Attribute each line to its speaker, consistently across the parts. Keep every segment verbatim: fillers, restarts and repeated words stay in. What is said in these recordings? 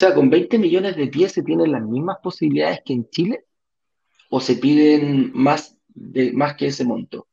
Speaker 1: sea, con veinte millones de pies se tienen las mismas posibilidades que en Chile o se piden más, de, más que ese monto.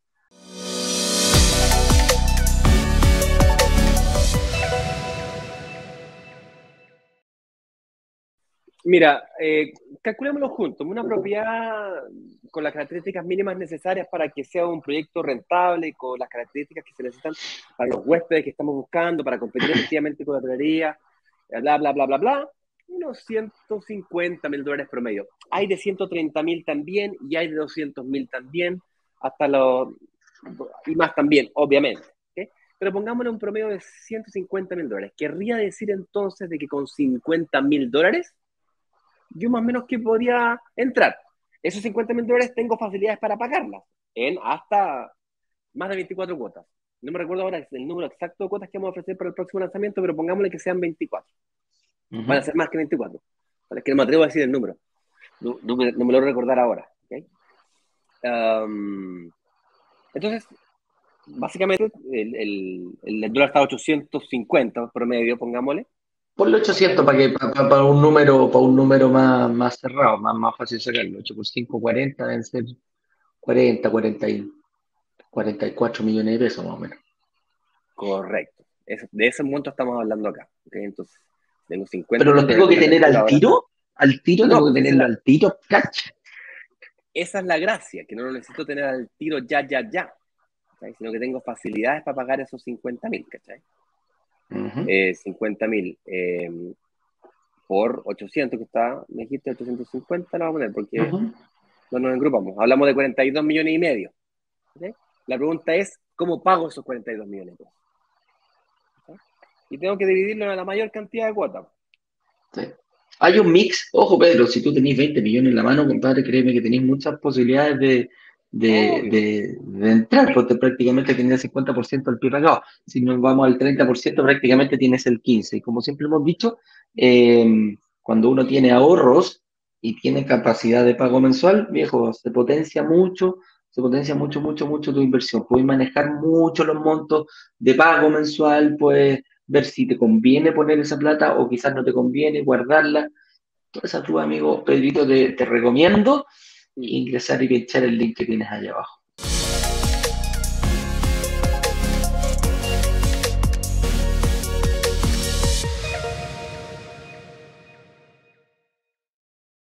Speaker 2: Mira, eh, calculémoslo juntos. Una propiedad con las características mínimas necesarias para que sea un proyecto rentable, con las características que se necesitan para los huéspedes que estamos buscando, para competir efectivamente con la hotelería, bla, bla, bla, bla, bla, unos ciento cincuenta mil dólares promedio. Hay de ciento treinta mil también y hay de doscientos mil también, hasta los, y más también, obviamente. ¿Okay? Pero pongámosle un promedio de ciento cincuenta mil dólares. Querría decir entonces de que con cincuenta mil dólares yo más o menos que podría entrar. Esos cincuenta mil dólares tengo facilidades para pagarlas en hasta más de veinticuatro cuotas. No me recuerdo ahora el número exacto de cuotas que vamos a ofrecer para el próximo lanzamiento, pero pongámosle que sean veinticuatro. Van a
Speaker 1: Ujú.
Speaker 2: ser más que veinticuatro. Es que no me atrevo a decir el número. No, no, me, no me, lo voy a recordar ahora. ¿Okay? Um, entonces, básicamente, el, el, el, dólar está a ochocientos cincuenta promedio, pongámosle.
Speaker 1: Ponle ochocientos para que para, para un número, para un número más, más cerrado, más, más fácil sacarlo. ocho por cinco, cuarenta, deben ser cuarenta, cuarenta y, cuarenta y cuatro millones de pesos más o menos.
Speaker 2: Correcto. Es, de ese monto estamos hablando acá. ¿Okay? Entonces, tengo cincuenta
Speaker 1: Pero
Speaker 2: mil
Speaker 1: lo
Speaker 2: dólares
Speaker 1: tengo
Speaker 2: de
Speaker 1: que
Speaker 2: una
Speaker 1: tener al
Speaker 2: calculadora.
Speaker 1: tiro, al tiro
Speaker 2: No,
Speaker 1: tengo
Speaker 2: pues
Speaker 1: que
Speaker 2: esa es
Speaker 1: tenerlo
Speaker 2: la,
Speaker 1: al tiro, catch.
Speaker 2: esa es la gracia, que no lo necesito tener al tiro ya, ya, ya. ¿Cachai? Sino que tengo facilidades para pagar esos cincuenta mil, ¿cachai?
Speaker 1: Ujú,
Speaker 2: Eh, cincuenta mil eh, por ochocientos, que está, me dijiste ochocientos cincuenta, la vamos a poner porque
Speaker 1: ujú.
Speaker 2: no nos agrupamos. Hablamos de cuarenta y dos millones y medio. ¿Okay? La pregunta es, ¿cómo pago esos cuarenta y dos millones? ¿Okay? Y tengo que dividirlo en la mayor cantidad de cuotas.
Speaker 1: Sí. Hay un mix, ojo Pedro, si tú tenés veinte millones en la mano, compadre, créeme que tenés muchas posibilidades de, de,
Speaker 2: Obvio.
Speaker 1: de, de entrar, porque prácticamente tienes el cincuenta por ciento del pie pagado. Si nos vamos al treinta por ciento, prácticamente tienes el quince por ciento. Y como siempre hemos dicho, eh, cuando uno tiene ahorros y tiene capacidad de pago mensual, viejo, se potencia mucho, se potencia mucho, mucho, mucho tu inversión. Puedes manejar mucho los montos de pago mensual, pues ver si te conviene poner esa plata o quizás no te conviene guardarla. Toda esa tu amigo Pedrito te, te recomiendo
Speaker 2: Mm.
Speaker 1: ingresar y pinchar el link que tienes allá abajo.